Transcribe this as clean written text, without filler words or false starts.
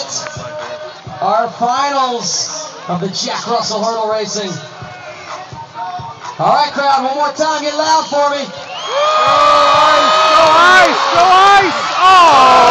our finals of the Jack Russell Hurdle Racing. All right, crowd, one more time, get loud for me. Go ice! Go ice! Go ice! Oh!